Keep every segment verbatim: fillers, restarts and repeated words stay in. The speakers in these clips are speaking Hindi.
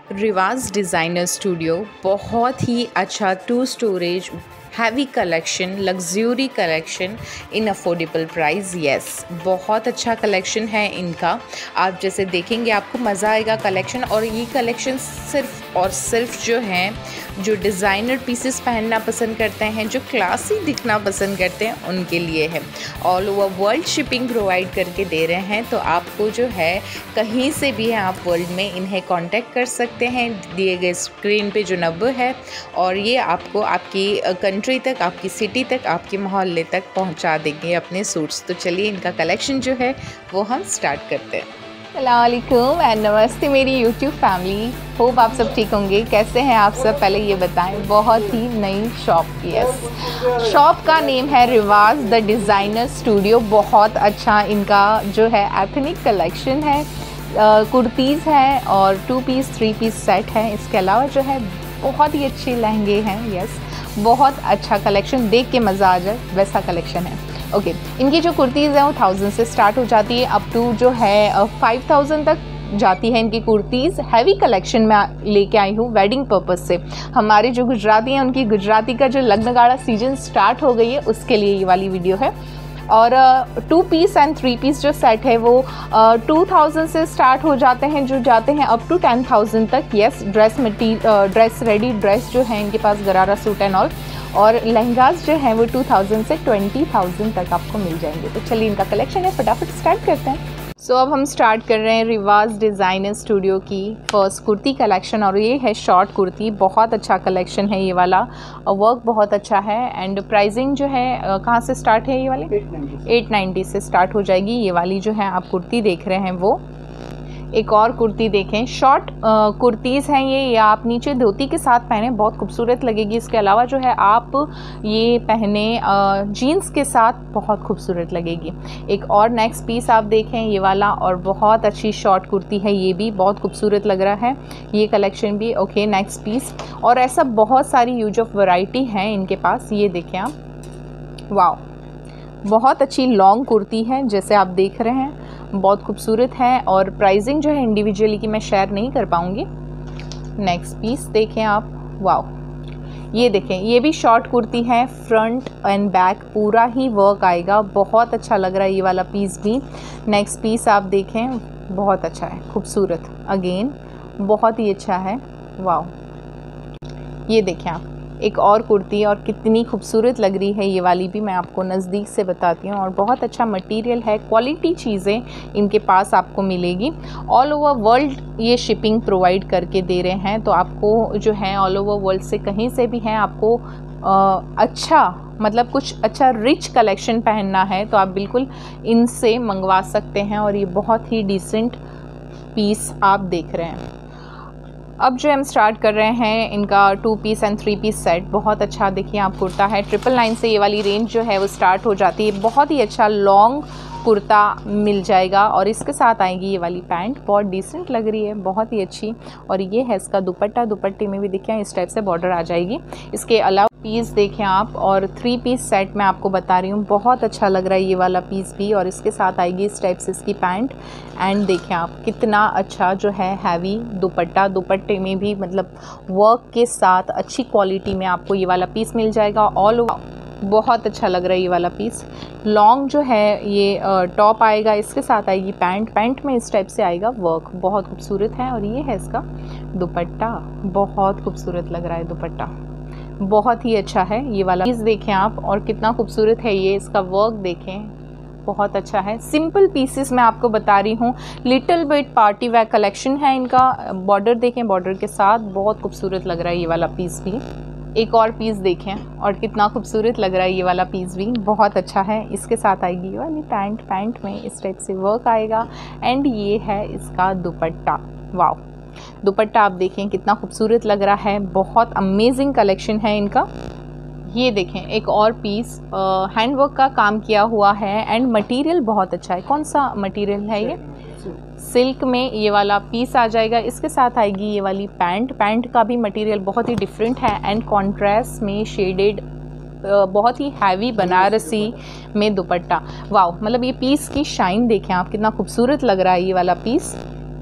रिवाज डिज़ाइनर स्टूडियो बहुत ही अच्छा to storage heavy collection, luxury collection in affordable price. Yes, बहुत अच्छा कलेक्शन है इनका। आप जैसे देखेंगे आपको मज़ा आएगा कलेक्शन। और ये कलेक्शन सिर्फ और सिर्फ जो है जो डिज़ाइनर पीसेस पहनना पसंद करते हैं, जो क्लासी दिखना पसंद करते हैं, उनके लिए है। All over world shipping provide करके दे रहे हैं, तो आपको जो है कहीं से भी है आप वर्ल्ड में इन्हें कांटेक्ट कर सकते हैं दिए गए स्क्रीन पे जो नंबर है, और ये आपको आपकी कंट्री तक, आपकी सिटी तक, आपके मोहल्ले तक पहुंचा देंगे अपने सूट्स। तो चलिए इनका कलेक्शन जो है वो हम स्टार्ट करते हैं। अस्सलाम वालेकुम एंड नमस्ते मेरी यूट्यूब फैमिली। होप आप सब ठीक होंगे। कैसे हैं आप सब, पहले ये बताएं। बहुत ही नई शॉप, यस, शॉप का नेम है रिवाज द डिज़ाइनर स्टूडियो। बहुत अच्छा इनका जो है एथनिक कलेक्शन है, कुर्तीज़ हैं और two piece three piece set है। इसके अलावा जो है बहुत ही अच्छे लहंगे हैं। यस, बहुत अच्छा कलेक्शन, देख के मज़ा आ जाए वैसा कलेक्शन है। Okay okay. इनकी जो कुर्तीज़ हैं वो थाउजेंड से स्टार्ट हो जाती है, अप टू जो है फाइव थाउजेंड तक जाती है इनकी कुर्तीज़। हैवी कलेक्शन में लेके आई हूँ वेडिंग पर्पस से। हमारे जो गुजराती हैं उनकी गुजराती का जो लग्न गाड़ा सीजन स्टार्ट हो गई है, उसके लिए ये वाली वीडियो है। और two piece and three piece जो सेट है वो टू थाउजेंड से स्टार्ट हो जाते हैं, जो जाते हैं अप टू टेन थाउजेंड तक। Yes, dress material, dress ready dress जो है इनके पास, गरारा सूट एंड ऑल। और लहंगाज जो हैं वो टू थाउजेंड से ट्वेंटी थाउजेंड तक आपको मिल जाएंगे। तो चलिए इनका कलेक्शन है, फटाफट स्टार्ट करते हैं। सो so, अब हम स्टार्ट कर रहे हैं रिवाज डिज़ाइनर स्टूडियो की फर्स्ट कुर्ती कलेक्शन। और ये है शॉर्ट कुर्ती, बहुत अच्छा कलेक्शन है ये वाला, और वर्क बहुत अच्छा है। एंड प्राइसिंग जो है कहाँ से स्टार्ट है, ये वाली एट नाइन्टी से स्टार्ट हो जाएगी। ये वाली जो है आप कुर्ती देख रहे हैं वो। एक और कुर्ती देखें, शॉर्ट कुर्तीज़ हैं ये, या आप नीचे धोती के साथ पहने बहुत खूबसूरत लगेगी। इसके अलावा जो है आप ये पहने जीन्स के साथ बहुत खूबसूरत लगेगी। एक और नेक्स्ट पीस आप देखें ये वाला, और बहुत अच्छी शॉर्ट कुर्ती है, ये भी बहुत खूबसूरत लग रहा है ये कलेक्शन भी। Okay, next piece. और ऐसा बहुत सारी यूज ऑफ वैरायटी है इनके पास, ये देखें आप, वाह, बहुत अच्छी लॉन्ग कुर्ती है जैसे आप देख रहे हैं, बहुत खूबसूरत है। और प्राइसिंग जो है इंडिविजुअली की मैं शेयर नहीं कर पाऊँगी। नेक्स्ट पीस देखें आप, वाह, ये देखें, ये भी शॉर्ट कुर्ती है, फ्रंट एंड बैक पूरा ही वर्क आएगा, बहुत अच्छा लग रहा है ये वाला पीस भी। नेक्स्ट पीस आप देखें, बहुत अच्छा है, खूबसूरत, अगेन बहुत ही अच्छा है, वाह। ये देखें आप, एक और कुर्ती, और कितनी खूबसूरत लग रही है ये वाली भी, मैं आपको नज़दीक से बताती हूँ। और बहुत अच्छा मटेरियल है, क्वालिटी चीज़ें इनके पास आपको मिलेगी। ऑल ओवर वर्ल्ड ये शिपिंग प्रोवाइड करके दे रहे हैं, तो आपको जो है ऑल ओवर वर्ल्ड से कहीं से भी हैं आपको आ, अच्छा मतलब कुछ अच्छा रिच कलेक्शन पहनना है तो आप बिल्कुल इनसे मंगवा सकते हैं। और ये बहुत ही डिसेंट पीस आप देख रहे हैं। अब जो हम स्टार्ट कर रहे हैं इनका two piece and three piece set, बहुत अच्छा देखिए आप कुर्ता है, ट्रिपल नाइन से ये वाली रेंज जो है वो स्टार्ट हो जाती है। बहुत ही अच्छा लॉन्ग कुर्ता मिल जाएगा, और इसके साथ आएगी ये वाली पैंट, बहुत डिसेंट लग रही है, बहुत ही अच्छी। और ये है इसका दुपट्टा, दुपट्टे में भी देखिए इस टाइप से बॉर्डर आ जाएगी। इसके अलावा पीस देखें आप, और थ्री पीस सेट मैं आपको बता रही हूँ, बहुत अच्छा लग रहा है ये वाला पीस भी। और इसके साथ आएगी इस टाइप से इसकी पैंट। एंड देखें आप कितना अच्छा जो है हैवी दुपट्टा, दुपट्टे में भी मतलब वर्क के साथ अच्छी क्वालिटी में आपको ये वाला पीस मिल जाएगा। ऑल ओवर बहुत अच्छा लग रहा है ये वाला पीस। लॉन्ग जो है ये टॉप आएगा, इसके साथ आएगी पैंट, पैंट में इस टाइप से आएगा वर्क, बहुत खूबसूरत है। और ये है इसका दुपट्टा, बहुत खूबसूरत लग रहा है दुपट्टा, बहुत ही अच्छा है ये वाला पीस। देखें आप, और कितना खूबसूरत है ये, इसका वर्क देखें, बहुत अच्छा है। सिंपल पीसेस मैं आपको बता रही हूँ, little bit party wear collection है इनका। बॉर्डर देखें, बॉर्डर के साथ बहुत खूबसूरत लग रहा है ये वाला पीस भी। एक और पीस देखें, और कितना खूबसूरत लग रहा है ये वाला पीस भी, बहुत अच्छा है। इसके साथ आएगी ये वाली पैंट, पैंट में इस टाइप से वर्क आएगा। एंड ये है इसका दुपट्टा, वाह, दुपट्टा आप देखें कितना खूबसूरत लग रहा है, बहुत अमेजिंग कलेक्शन है इनका। ये देखें एक और पीस, हैंडवर्क का काम किया हुआ है, एंड मटेरियल बहुत अच्छा है। कौन सा मटेरियल है ये, सिल्क में ये वाला पीस आ जाएगा। इसके साथ आएगी ये वाली पैंट, पैंट का भी मटेरियल बहुत ही डिफरेंट है, एंड कॉन्ट्रास्ट में शेडेड, बहुत ही हैवी बनारसी में दुपट्टा, वाह, मतलब ये पीस की शाइन देखें आप, कितना खूबसूरत लग रहा है ये वाला पीस।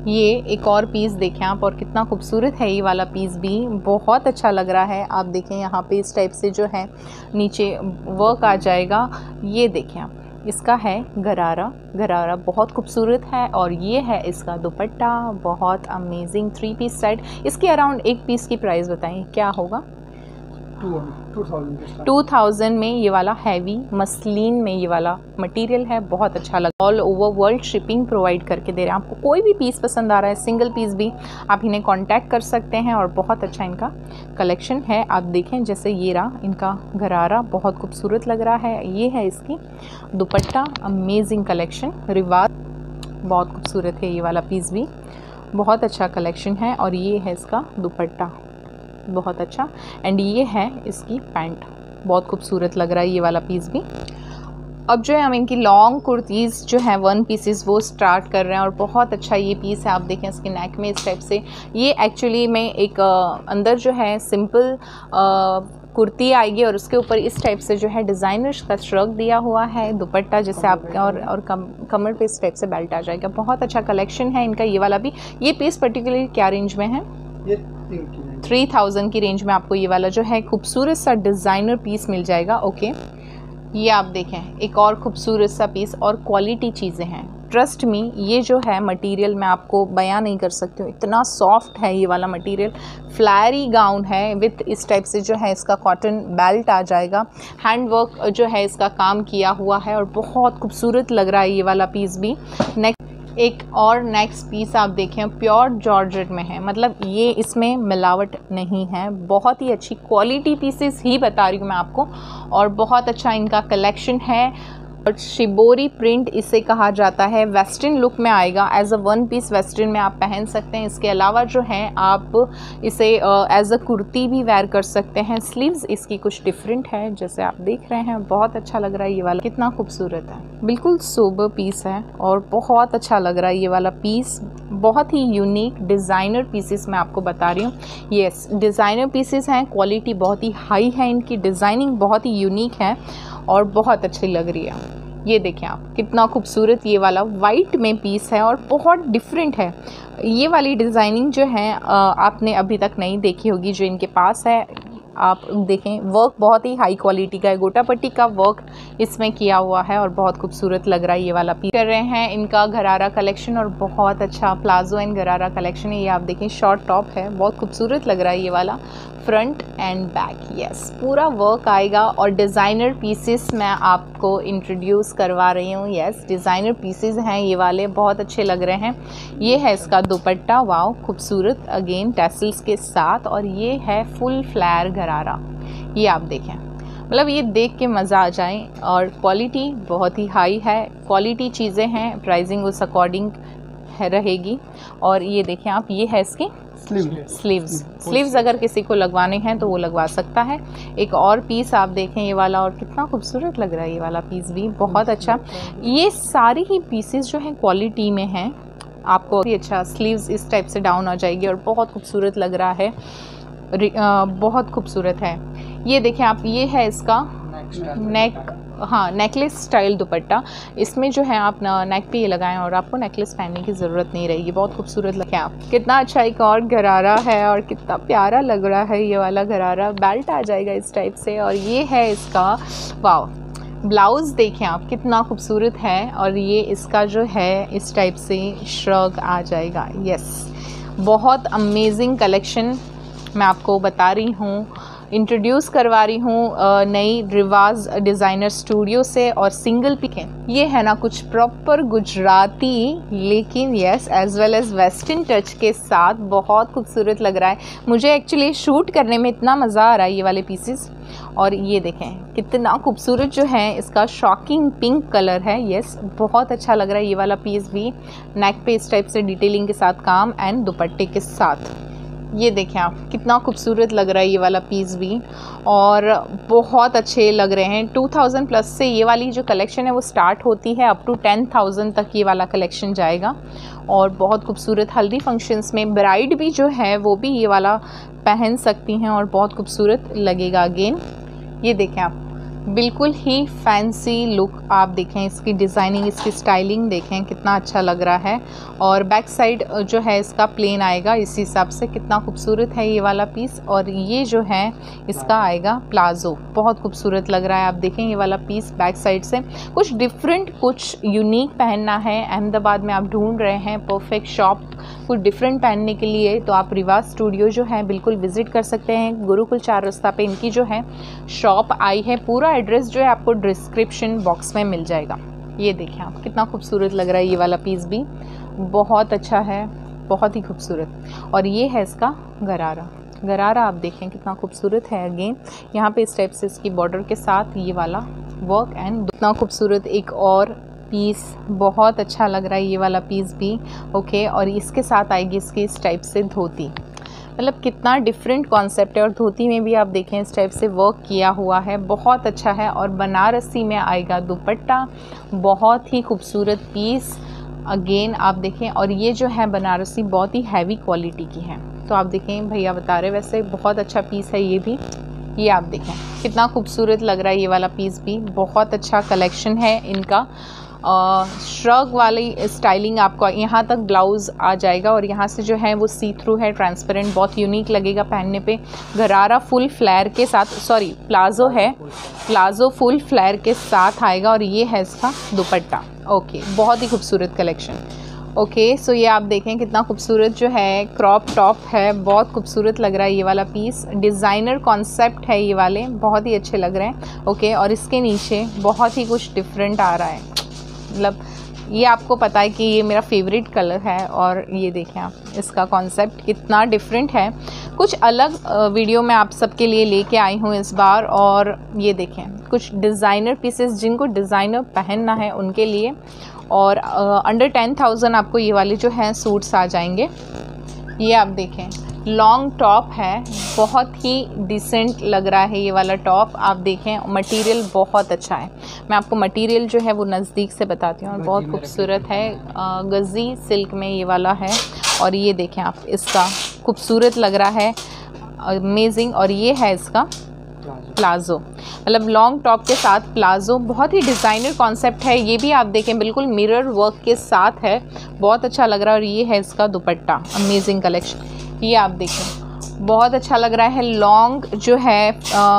ये एक और पीस देखें आप, और कितना खूबसूरत है ये वाला पीस भी, बहुत अच्छा लग रहा है। आप देखें यहाँ पे इस टाइप से जो है नीचे वर्क आ जाएगा। ये देखें आप, इसका है गरारा, गरारा बहुत खूबसूरत है। और ये है इसका दुपट्टा, बहुत अमेजिंग थ्री पीस सेट। इसके अराउंड एक पीस की प्राइस बताएं क्या होगा? टू थाउजेंड में ये वाला हैवी मसलिन में ये वाला मटेरियल है, बहुत अच्छा लगा। All over world shipping provide करके दे रहे हैं। आपको कोई भी पीस पसंद आ रहा है, सिंगल पीस भी, आप इन्हें कांटेक्ट कर सकते हैं। और बहुत अच्छा इनका कलेक्शन है। आप देखें जैसे ये रहा इनका गरारा, बहुत खूबसूरत लग रहा है। ये है इसकी दुपट्टा, अमेजिंग कलेक्शन, रिवाज बहुत खूबसूरत है। ये वाला पीस भी बहुत अच्छा कलेक्शन है। और ये है इसका दुपट्टा, बहुत अच्छा। एंड ये है इसकी पैंट, बहुत खूबसूरत लग रहा है ये वाला पीस भी। अब जो है हम इनकी लॉन्ग कुर्तीज़ जो है वन पीसेस वो स्टार्ट कर रहे हैं। और बहुत अच्छा ये पीस है, आप देखें इसके नेक में इस टाइप से। ये एक्चुअली में एक आ, अंदर जो है सिंपल कुर्ती आएगी और उसके ऊपर इस टाइप से जो है डिज़ाइनर का श्रग दिया हुआ है दुपट्टा जैसे आप, और और कम कमर पे इस टाइप से बेल्ट आ जाएगा। बहुत अच्छा कलेक्शन है इनका ये वाला भी। ये पीस पर्टिकुलरली क्या रेंज में है? ये थ्री थाउजेंड की रेंज में आपको ये वाला जो है खूबसूरत सा डिज़ाइनर पीस मिल जाएगा। ओके, ये आप देखें एक और खूबसूरत सा पीस, और क्वालिटी चीज़ें हैं। ट्रस्ट मी, ये जो है मटेरियल मैं आपको बयां नहीं कर सकती हूँ, इतना सॉफ्ट है ये वाला मटेरियल। फ्लैरी गाउन है विथ इस टाइप से जो है इसका कॉटन बेल्ट आ जाएगा। हैंड वर्क जो है इसका काम किया हुआ है और बहुत खूबसूरत लग रहा है ये वाला पीस भी। नेक्स्ट एक और नेक्स्ट पीस आप देखें, प्योर जॉर्जेट में है, मतलब ये इसमें मिलावट नहीं है। बहुत ही अच्छी क्वालिटी पीसेस ही बता रही हूँ मैं आपको। और बहुत अच्छा इनका कलेक्शन है। और शिबोरी प्रिंट इसे कहा जाता है, वेस्टर्न लुक में आएगा। As a one piece western में आप पहन सकते हैं। इसके अलावा जो है आप इसे एज अ कुर्ती भी वेयर कर सकते हैं। स्लीव्स इसकी कुछ डिफरेंट है जैसे आप देख रहे हैं, बहुत अच्छा लग रहा है ये वाला, कितना खूबसूरत है, बिल्कुल सोबर पीस है और बहुत अच्छा लग रहा है ये वाला पीस। बहुत ही यूनिक डिज़ाइनर पीसेस मैं आपको बता रही हूँ। येस, डिज़ाइनर पीसेस हैं, क्वालिटी बहुत ही हाई है, इनकी डिज़ाइनिंग बहुत ही यूनिक है और बहुत अच्छी लग रही है। ये देखें आप, कितना खूबसूरत ये वाला वाइट में पीस है और बहुत डिफरेंट है। ये वाली डिज़ाइनिंग जो है आपने अभी तक नहीं देखी होगी जो इनके पास है। आप देखें, वर्क बहुत ही हाई क्वालिटी का है, गोटा पट्टी का वर्क इसमें किया हुआ है और बहुत खूबसूरत लग रहा है ये वाला पीस। कर रहे हैं इनका गरारा कलेक्शन और बहुत अच्छा प्लाजो एंड गरारा कलेक्शन है। ये आप देखें शॉर्ट टॉप है, बहुत खूबसूरत लग रहा है ये वाला, फ्रंट एंड बैक। यस, पूरा वर्क आएगा और डिज़ाइनर पीसेस मैं आपको इंट्रोड्यूस करवा रही हूँ। यस, डिज़ाइनर पीसेस हैं ये वाले, बहुत अच्छे लग रहे हैं। ये है इसका दुपट्टा, वाओ खूबसूरत, अगेन टैसल्स के साथ। और ये है फुल फ्लैर गरारा, ये आप देखें, मतलब ये देख के मज़ा आ जाए। और क्वालिटी बहुत ही हाई है, क्वालिटी चीज़ें हैं, प्राइसिंग उस अकॉर्डिंग है रहेगी। और ये देखें आप, ये है इसकी स्लीव्स। स्लीव्स अगर किसी को लगवाने हैं तो वो लगवा सकता है। एक और पीस आप देखें ये वाला, और कितना खूबसूरत लग रहा है ये वाला पीस भी, बहुत अच्छा। ये सारी ही पीसेस जो हैं क्वालिटी में हैं, आपको भी अच्छा। स्लीव्स इस टाइप से डाउन आ जाएगी और बहुत खूबसूरत लग रहा है, बहुत खूबसूरत है। ये देखें आप, ये है इसका नेक, हाँ नेकलेस स्टाइल दुपट्टा। इसमें जो है आप नेक पे ये लगाएं और आपको नेकलेस पहनने की ज़रूरत नहीं रहेगी, बहुत खूबसूरत लगे आप। कितना अच्छा एक और गरारा है और कितना प्यारा लग रहा है ये वाला गरारा, बेल्ट आ जाएगा इस टाइप से। और ये है इसका, वाओ, ब्लाउज़ देखें आप, कितना खूबसूरत है। और ये इसका जो है इस टाइप से श्रग आ जाएगा। यस, बहुत अमेजिंग कलेक्शन मैं आपको बता रही हूँ, इंट्रोड्यूस करवा रही हूँ नई रिवाज डिज़ाइनर स्टूडियो से। और सिंगल पिक है ये, है ना कुछ प्रॉपर गुजराती, लेकिन yes as well as western touch के साथ, बहुत खूबसूरत लग रहा है। मुझे एक्चुअली शूट करने में इतना मज़ा आ रहा है ये वाले पीसेस। और ये देखें कितना खूबसूरत जो है इसका शॉकिंग पिंक कलर है। यस, बहुत अच्छा लग रहा है ये वाला पीस भी, नेक पे इस टाइप से डिटेलिंग के साथ काम एंड दुपट्टे के साथ। ये देखें आप, कितना खूबसूरत लग रहा है ये वाला पीस भी और बहुत अच्छे लग रहे हैं। टू थाउजेंड प्लस से ये वाली जो कलेक्शन है वो स्टार्ट होती है, अप टू टेन थाउजेंड तक ये वाला कलेक्शन जाएगा। और बहुत खूबसूरत, हल्दी फंक्शंस में ब्राइड भी जो है वो भी ये वाला पहन सकती हैं और बहुत खूबसूरत लगेगा। अगेन ये देखें आप, बिल्कुल ही फैंसी लुक आप देखें, इसकी डिज़ाइनिंग, इसकी स्टाइलिंग देखें कितना अच्छा लग रहा है। और बैक साइड जो है इसका प्लेन आएगा, इस हिसाब से कितना खूबसूरत है ये वाला पीस। और ये जो है इसका आएगा प्लाज़ो, बहुत खूबसूरत लग रहा है। आप देखें ये वाला पीस बैक साइड से कुछ डिफरेंट, कुछ यूनिक पहनना है, अहमदाबाद में आप ढूंढ रहे हैं परफेक्ट शॉप कुछ डिफरेंट पहनने के लिए, तो आप रिवाज स्टूडियो जो है बिल्कुल विज़िट कर सकते हैं। गुरुकुल चार रास्ता पे इनकी जो है शॉप आई है। पूरा एड्रेस जो है आपको डिस्क्रिप्शन बॉक्स में मिल जाएगा। ये देखें आप कितना खूबसूरत लग रहा है, ये वाला पीस भी बहुत अच्छा है, बहुत ही खूबसूरत। और ये है इसका गरारा, गरारा आप देखें कितना खूबसूरत है। अगेन यहाँ पे इस टाइप से इसकी बॉर्डर के साथ ये वाला वर्क एंड कितना खूबसूरत एक और पीस, बहुत अच्छा लग रहा है ये वाला पीस भी। ओके, और इसके साथ आएगी इसकी इस टाइप से धोती, मतलब कितना डिफरेंट कॉन्सेप्ट है। और धोती में भी आप देखें इस टाइप से वर्क किया हुआ है, बहुत अच्छा है। और बनारसी में आएगा दुपट्टा, बहुत ही खूबसूरत पीस अगेन आप देखें। और ये जो है बनारसी बहुत ही हैवी क्वालिटी की है, तो आप देखें भैया बता रहे वैसे बहुत अच्छा पीस है ये भी। ये आप देखें कितना खूबसूरत लग रहा है ये वाला पीस भी, बहुत अच्छा कलेक्शन है इनका। श्रग वाली स्टाइलिंग आपको यहाँ तक ब्लाउज़ आ जाएगा और यहाँ से जो है वो सी थ्रू है, ट्रांसपेरेंट, बहुत यूनिक लगेगा पहनने पे। गरारा फुल फ्लेयर के साथ, सॉरी प्लाज़ो है, प्लाज़ो फुल फ्लेयर के साथ आएगा। और ये है इसका दुपट्टा। ओके, बहुत ही खूबसूरत कलेक्शन। ओके, सो ये आप देखें कितना खूबसूरत जो है क्रॉप टॉप है, बहुत खूबसूरत लग रहा है ये वाला पीस। डिज़ाइनर कॉन्सेप्ट है ये वाले, बहुत ही अच्छे लग रहे हैं। ओके, और इसके नीचे बहुत ही कुछ डिफरेंट आ रहा है, मतलब ये आपको पता है कि ये मेरा फेवरेट कलर है। और ये देखें आप इसका कॉन्सेप्ट कितना डिफरेंट है, कुछ अलग वीडियो में आप सबके लिए लेके आई हूँ इस बार। और ये देखें कुछ डिज़ाइनर पीसेस जिनको डिज़ाइनर पहनना है उनके लिए। और अंडर टेन थाउजेंड आपको ये वाले जो हैं सूट्स आ जाएंगे। ये आप देखें लॉन्ग टॉप है, बहुत ही डिसेंट लग रहा है ये वाला टॉप। आप देखें मटेरियल बहुत अच्छा है, मैं आपको मटेरियल जो है वो नज़दीक से बताती हूँ। और बहुत खूबसूरत है, गज़ी सिल्क में ये वाला है। और ये देखें आप इसका खूबसूरत लग रहा है, अमेजिंग। और ये है इसका प्लाज़ो, मतलब लॉन्ग टॉप के साथ प्लाज़ो, बहुत ही डिज़ाइनर कॉन्सेप्ट है। ये भी आप देखें बिल्कुल मिरर वर्क के साथ है, बहुत अच्छा लग रहा है। और ये है इसका दुपट्टा, अमेजिंग कलेक्शन। ये आप देखें बहुत अच्छा लग रहा है। लॉन्ग जो है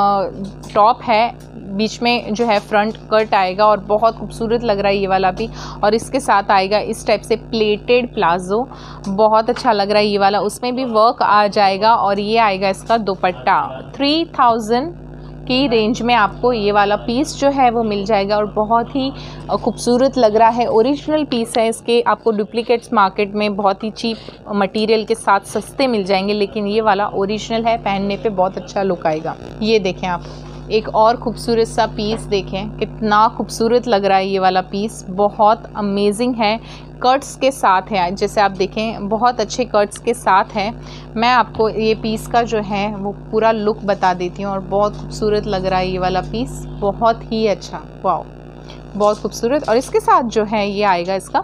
टॉप है, बीच में जो है फ्रंट कट आएगा और बहुत खूबसूरत लग रहा है ये वाला भी। और इसके साथ आएगा इस टाइप से प्लेटेड प्लाज़ो, बहुत अच्छा लग रहा है ये वाला, उसमें भी वर्क आ जाएगा। और ये आएगा इसका दुपट्टा। थ्री थाउजेंड की रेंज में आपको ये वाला पीस जो है वो मिल जाएगा और बहुत ही खूबसूरत लग रहा है। ओरिजिनल पीस है, इसके आपको डुप्लीकेट्स मार्केट में बहुत ही चीप मटेरियल के साथ सस्ते मिल जाएंगे, लेकिन ये वाला ओरिजिनल है, पहनने पे बहुत अच्छा लुक आएगा। ये देखें आप एक और खूबसूरत सा पीस देखें, कितना खूबसूरत लग रहा है ये वाला पीस, बहुत अमेजिंग है। कट्स के साथ है, जैसे आप देखें बहुत अच्छे कट्स के साथ है। मैं आपको ये पीस का जो है वो पूरा लुक बता देती हूँ और बहुत खूबसूरत लग रहा है ये वाला पीस, बहुत ही अच्छा, वाओ बहुत खूबसूरत। और इसके साथ जो है ये आएगा इसका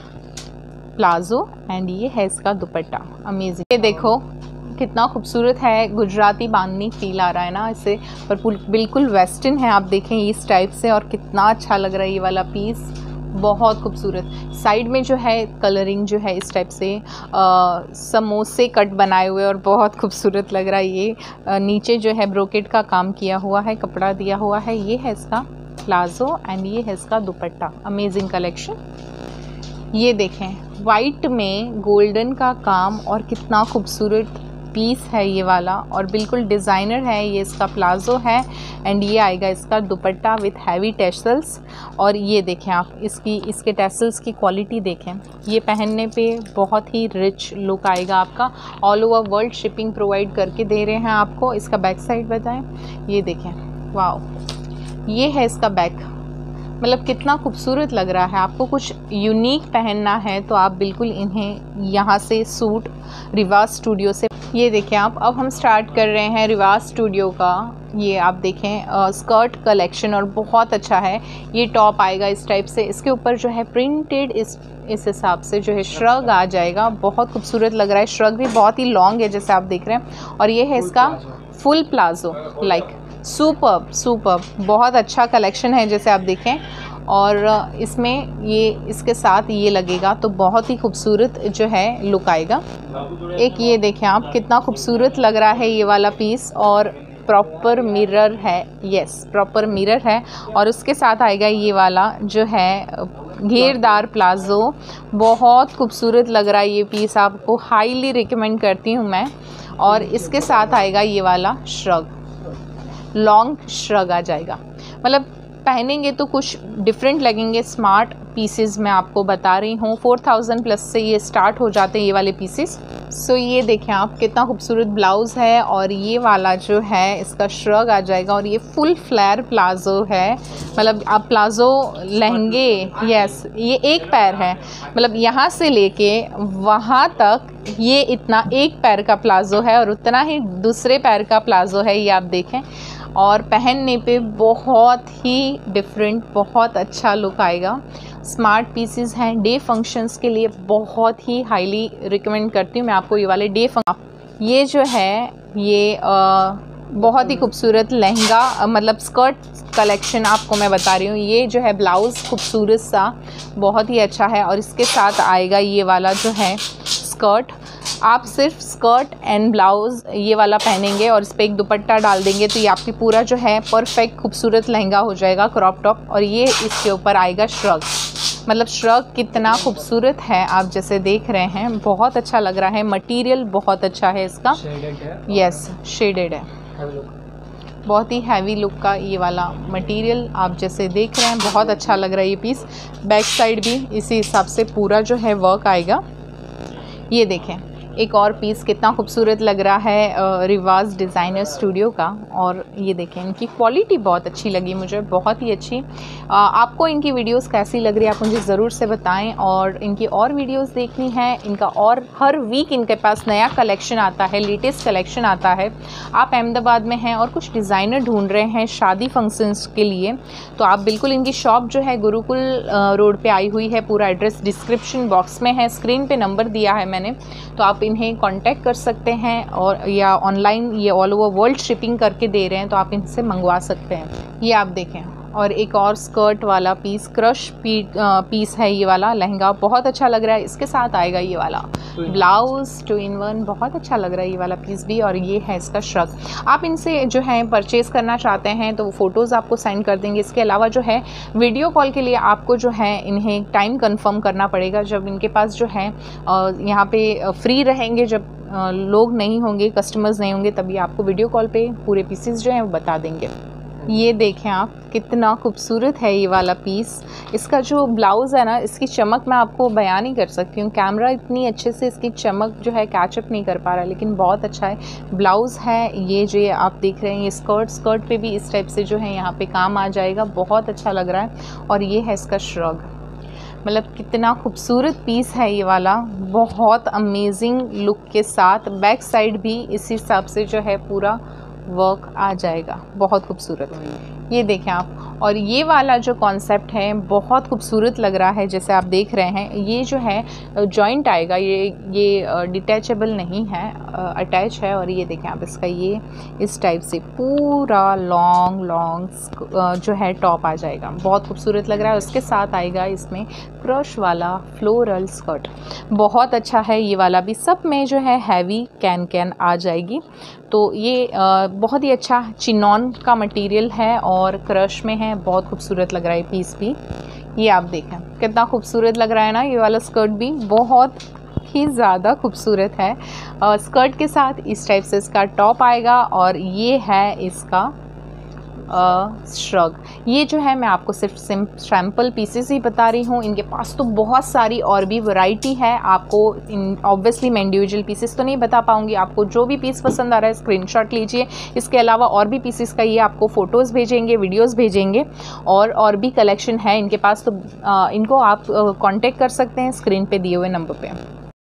प्लाज़ो एंड ये है इसका दुपट्टा, अमेजिंग। ये देखो कितना खूबसूरत है, गुजराती बांधनी फील आ रहा है ना इससे, पर बिल्कुल वेस्टर्न है। आप देखें इस टाइप से और कितना अच्छा लग रहा है ये वाला पीस, बहुत खूबसूरत। साइड में जो है कलरिंग जो है इस टाइप से आ, समोसे कट बनाए हुए और बहुत खूबसूरत लग रहा है ये। आ, नीचे जो है ब्रोकेट का काम किया हुआ है, कपड़ा दिया हुआ है। ये है इसका प्लाज़ो एंड ये है इसका दुपट्टा, अमेजिंग कलेक्शन। ये देखें वाइट में गोल्डन का काम और कितना खूबसूरत पीस है ये वाला और बिल्कुल डिज़ाइनर है। ये इसका प्लाज़ो है एंड ये आएगा इसका दुपट्टा विथ हैवी टेसल्स। और ये देखें आप इसकी इसके टेसल्स की क्वालिटी देखें, ये पहनने पे बहुत ही रिच लुक आएगा आपका। All over world shipping provide करके दे रहे हैं आपको। इसका बैक साइड बताएं, ये देखें, वाओ ये है इसका बैक, मतलब कितना खूबसूरत लग रहा है। आपको कुछ यूनिक पहनना है तो आप बिल्कुल इन्हें यहाँ से सूट रिवाज स्टूडियो से। ये देखें आप, अब हम स्टार्ट कर रहे हैं रिवाज स्टूडियो का। ये आप देखें आ, स्कर्ट कलेक्शन और बहुत अच्छा है। ये टॉप आएगा इस टाइप से, इसके ऊपर जो है प्रिंटेड इस इस हिसाब से जो है श्रग आ जाएगा, बहुत खूबसूरत लग रहा है। श्रग भी बहुत ही लॉन्ग है जैसे आप देख रहे हैं। और ये है इसका full palazzo, like superb superb, बहुत अच्छा कलेक्शन है जैसे आप देखें। और इसमें ये इसके साथ ये लगेगा तो बहुत ही खूबसूरत जो है लुक आएगा। एक ये देखें आप, कितना खूबसूरत लग रहा है ये वाला पीस, और प्रॉपर मिरर है, यस प्रॉपर मिरर है। और उसके साथ आएगा ये वाला जो है घेरदार प्लाज़ो, बहुत खूबसूरत लग रहा है ये पीस, आपको हाईली रिकमेंड करती हूँ मैं। और इसके साथ आएगा ये वाला श्रग, लॉन्ग श्रग आ जाएगा, मतलब पहनेंगे तो कुछ डिफरेंट लगेंगे। स्मार्ट पीसेस मैं आपको बता रही हूँ, फोर थाउजेंड प्लस से ये स्टार्ट हो जाते हैं ये वाले पीसेस। सो so, ये देखें आप, कितना खूबसूरत ब्लाउज़ है, और ये वाला जो है इसका श्रग आ जाएगा। और ये फुल फ्लेयर प्लाज़ो है, मतलब आप प्लाज़ो लहंगे, यस ये एक पैर है, मतलब यहाँ से लेके वहाँ तक ये इतना एक पैर का प्लाज़ो है, और उतना ही दूसरे पैर का प्लाज़ो है, ये आप देखें। और पहनने पे बहुत ही डिफरेंट, बहुत अच्छा लुक आएगा। स्मार्ट पीसेस हैं, डे फंक्शंस के लिए बहुत ही हाईली रिकमेंड करती हूँ मैं आपको ये वाले डे फंक्शन। ये जो है ये आ, बहुत ही खूबसूरत लहंगा, मतलब स्कर्ट कलेक्शन आपको मैं बता रही हूँ। ये जो है ब्लाउज़ खूबसूरत सा, बहुत ही अच्छा है। और इसके साथ आएगा ये वाला जो है स्कर्ट। आप सिर्फ स्कर्ट एंड ब्लाउज़ ये वाला पहनेंगे और इस पर एक दुपट्टा डाल देंगे तो ये आपकी पूरा जो है परफेक्ट खूबसूरत लहंगा हो जाएगा, क्रॉप टॉप। और ये इसके ऊपर आएगा श्रग, मतलब श्रग कितना खूबसूरत है आप जैसे देख रहे हैं, बहुत अच्छा लग रहा है। मटेरियल बहुत अच्छा है इसका, यस शेडेड है, बहुत ही हैवी लुक का ये वाला मटेरियल आप जैसे देख रहे हैं, बहुत अच्छा लग रहा है ये पीस। बैक साइड भी इसी हिसाब से पूरा जो है वर्क आएगा। ये देखें एक और पीस कितना खूबसूरत लग रहा है रिवाज डिज़ाइनर स्टूडियो का। और ये देखें इनकी क्वालिटी बहुत अच्छी लगी मुझे, बहुत ही अच्छी। आ, आपको इनकी वीडियोस कैसी लग रही है आप मुझे ज़रूर से बताएं। और इनकी और वीडियोस देखनी है इनका, और हर वीक इनके पास नया कलेक्शन आता है, लेटेस्ट कलेक्शन आता है। आप अहमदाबाद में हैं और कुछ डिज़ाइनर ढूंढ रहे हैं शादी फंक्शंस के लिए, तो आप बिल्कुल इनकी शॉप जो है गुरुकुल रोड पर आई हुई है। पूरा एड्रेस डिस्क्रिप्शन बॉक्स में है, स्क्रीन पर नंबर दिया है मैंने, तो आप इन्हें कांटेक्ट कर सकते हैं। और या ऑनलाइन ये ऑल ओवर वर्ल्ड शिपिंग करके दे रहे हैं, तो आप इनसे मंगवा सकते हैं। ये आप देखें, और एक और स्कर्ट वाला पीस, क्रश पी, पीस है ये वाला लहंगा, बहुत अच्छा लग रहा है। इसके साथ आएगा ये वाला ब्लाउज़, टू इन वन, बहुत अच्छा लग रहा है ये वाला पीस भी। और ये है इसका श्रग। आप इनसे जो है परचेज़ करना चाहते हैं तो वो फ़ोटोज़ आपको सेंड कर देंगे। इसके अलावा जो है वीडियो कॉल के लिए आपको जो है इन्हें टाइम कंफर्म करना पड़ेगा, जब इनके पास जो है यहाँ पे फ्री रहेंगे, जब लोग नहीं होंगे, कस्टमर्स नहीं होंगे, तभी आपको वीडियो कॉल पे पूरे पीसेस जो हैं वो बता देंगे। ये देखें आप कितना खूबसूरत है ये वाला पीस। इसका जो ब्लाउज़ है ना, इसकी चमक मैं आपको बयान नहीं कर सकती हूँ, कैमरा इतनी अच्छे से इसकी चमक जो है कैचअप नहीं कर पा रहा, लेकिन बहुत अच्छा है ब्लाउज़ है। ये जो आप देख रहे हैं ये स्कर्ट, स्कर्ट पे भी इस टाइप से जो है यहाँ पे काम आ जाएगा, बहुत अच्छा लग रहा है। और ये है इसका श्रग, मतलब कितना खूबसूरत पीस है ये वाला, बहुत अमेजिंग लुक के साथ। बैक साइड भी इसी हिसाब से जो है पूरा वर्क आ जाएगा, बहुत खूबसूरत। ये देखें आप, और ये वाला जो कॉन्सेप्ट है बहुत खूबसूरत लग रहा है जैसे आप देख रहे हैं। ये जो है जॉइंट आएगा, ये ये डिटैचेबल नहीं है, अटैच है। और ये देखें आप, इसका ये इस टाइप से पूरा लॉन्ग लॉन्ग जो है टॉप आ जाएगा, बहुत खूबसूरत लग रहा है। उसके साथ आएगा इसमें क्रश वाला फ्लोरल स्कर्ट, बहुत अच्छा है ये वाला भी। सब में जो है हैवी कैन कैन आ जाएगी। तो ये आ, बहुत ही अच्छा चिनॉन का मटेरियल है और क्रश में है, बहुत खूबसूरत लग रहा है पीस भी। ये आप देखें कितना खूबसूरत लग रहा है ना, ये वाला स्कर्ट भी बहुत ही ज़्यादा खूबसूरत है। आ, स्कर्ट के साथ इस टाइप से इसका टॉप आएगा, और ये है इसका श्रग। ये जो है मैं आपको सिर्फ सैम्पल पीसेस ही बता रही हूँ, इनके पास तो बहुत सारी और भी वैरायटी है। आपको इन ऑब्वियसली मैं इंडिविजुअल पीसेस तो नहीं बता पाऊँगी, आपको जो भी पीस पसंद आ रहा है स्क्रीनशॉट लीजिए। इसके अलावा और भी पीसेस का ये आपको फ़ोटोज़ भेजेंगे, वीडियोज़ भेजेंगे, और और भी कलेक्शन है इनके पास, तो आ, इनको आप कॉन्टेक्ट कर सकते हैं स्क्रीन पर दिए हुए नंबर पर।